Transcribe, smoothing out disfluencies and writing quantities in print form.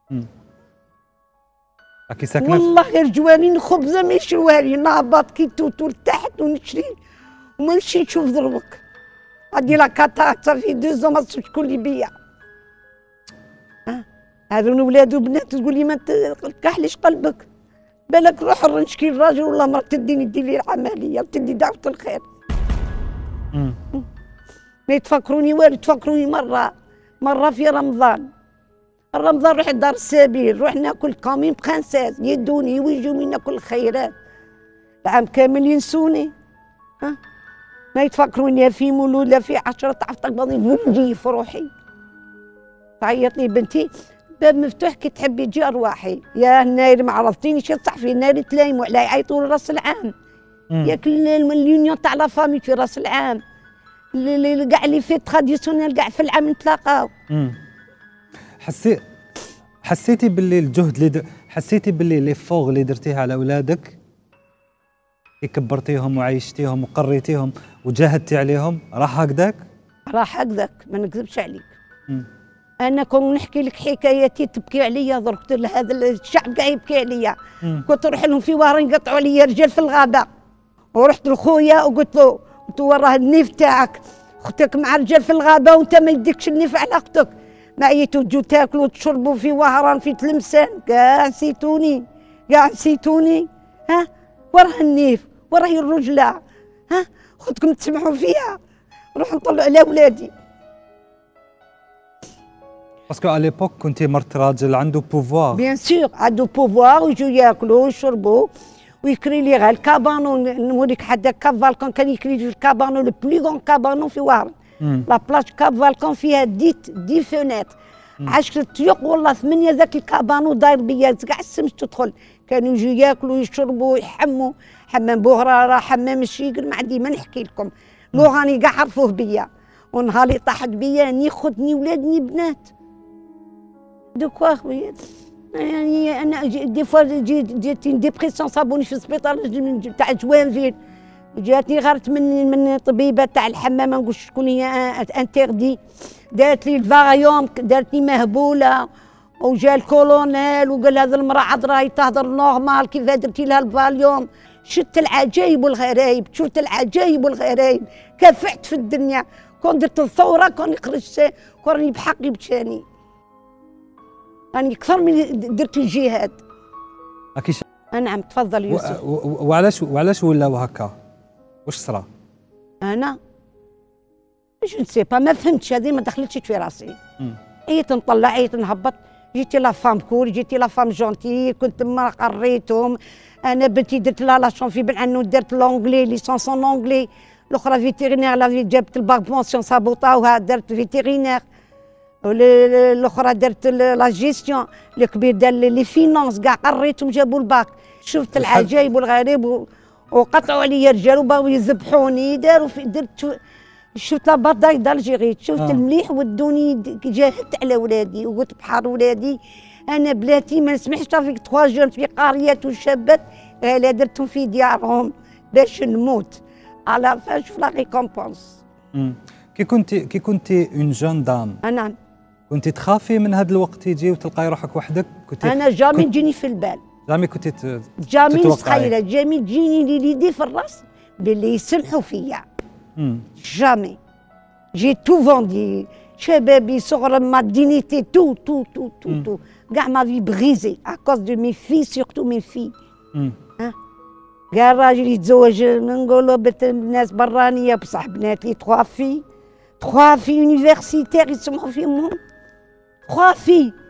راكي ساكنه والله غير جوانين خبزه ما يشروها لي، نهبط كي توتو لتحت ونشري وما نمشي نشوف دروك. غادي لا كاتا صافي 2 ans ما تصيبش شكون اللي بيا. هذون ولاد وبنات تقول لي ما تكحليش قلبك، بالك روح نشكي الراجل ولا مرة تديني دير لي العملية وتدي دعوة الخير. ما يتفكروني والو، يتفكروني مرة في رمضان نروح دار السبيل، نروح ناكل كامين برانسيس، يدوني ويجوني ناكل الخيرات. العام كامل ينسوني. ما يتفكروني في مولود لا في 10 تعرف ونجي في روحي. تعيط لي بنتي باب مفتوح كي تحبي تجي ارواحي. يا ناير ما عرفتينيش صح في ناير تلايموا على يعيطوا لراس العام. ياك اليونيون تاع لا فامي في راس العام، كاع لي في تراديسيونيل كاع في العام نتلاقاو. حسيتي باللي الجهد اللي حسيتي باللي لي فوغ اللي درتيه على اولادك كي كبرتيهم وعيشتيهم وقريتيهم وجاهدتي عليهم راح هكذاك؟ راح هكذاك ما نكذبش عليك. انا كون نحكي لك حكاياتي تبكي عليا درك، هذا الشعب كاع يبكي عليا. كنت نروح لهم في وهران يقطعوا عليا رجال في الغابه، ورحت لخويا وقلت له وراه النيف تاعك، اختك مع رجال في الغابه وانت ما يديكش النيف على اختك، ما عييتوا تجوا تاكلوا وتشربوا في وهران في تلمسان، كاع نسيتوني وراه النيف وراه الرجله، خدكم تسمعوا فيها، نروح نطلع على ولادي. باسكو على ليبوك كنتي مرت راجل عنده بوفوار. بيان سور عنده بوفوار، ويجوا ياكلوا ويشربوا ويكري لي غير الكابانو. نوريك حدا كاب فالكون كان يكري في الكابانو لو بلو غون كابانو في وهران. لا بلاج كاب فالكون فيها 10 فونيتر، 10 طيوق والله 8 ذاك الكابانو داير بيا كاع الشمس تدخل. كانوا يجوا ياكلوا ويشربوا ويحموا، حمام بوهراره حمام الشيقل ما عندي ما نحكي لكم. لو راني كاع عرفوه بيا، ونهاري طاحت بيا ني خذني ولادني بنات. دوكوا خويا يعني انا دي فوا جاتني ديبرسيون صابوني في السبيطار تاع جوانفيل، جاتني غارت من طبيبه تاع الحمام ما نقولش شكون هي انتردي، دارت لي الفاريوم، دارت لي مهبوله، وجا الكولونيل وقال هذا المراه عاد راهي تهضر نورمال كيف درتي لها الفاليوم. شفت العجايب والغرايب، شفت العجايب والغرايب، كافحت في الدنيا. كون درت الثوره كون خرجت كون راني بحقي بشاني، راني اكثر من درت الجهاد. اكيد. نعم تفضل يوسف. وعلاش ولاو هكا؟ واش صرا؟ انا جو نسي با ما فهمتش، هذه ما دخلتش في راسي. عييت نطلع عييت نهبط، جيتي لا فام كول، جيتي لا فام جونتي، كنت ما قريتهم. انا بنتي درت لها لا شون في بالعنون، درت لونجلي ليسونس اون اونجلي، الاخرى فيتيرينير لا جابت الباك بونسيون صابوطاوها درت فيتيرينير، الاخرى درت لا جيستيون، الكبير دار لي فينونس كاع قريتهم جابوا الباك. شفت العجايب والغريب وقطعوا عليا رجال وباغوا يذبحوني، داروا في درت شفت لا باتاي دالجيري، شفت المليح ودوني جاهدت على ولادي وقلت بحار ولادي انا بلاتي ما نسمحش فيك 3 جون في قريات وشابات لا درتهم في ديارهم باش نموت على شوف لا ريكومبونس. كي كنتي اون جون دام، نعم كنتي تخافي من هذا الوقت يجي وتلقاي روحك وحدك؟ انا جامي تجيني في البال، جامي كنتي جامي متخيله، جامي تجيني ليدي في الراس باللي يسمحوا فيا. جامي جي تو فوندي، شبابي صغر ما دينيتي تو تو تو تو تو كاع ما في بغيزي اكوز دو مي في سورتو مي في. كاع الراجل يتزوج نقولوا الناس برانيه بصح بناتي 3 في يونيفرسيتير يسمحوا فيهم 3 في